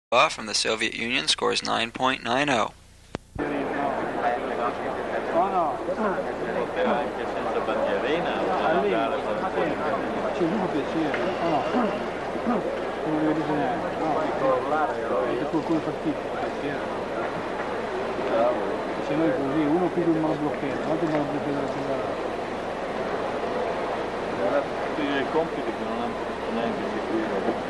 from the Soviet Union scores 9.90. Se noi così, uno più di un monoblocchino, l'altro monoblocchino da tutti i compiti che non ha neanche seguito.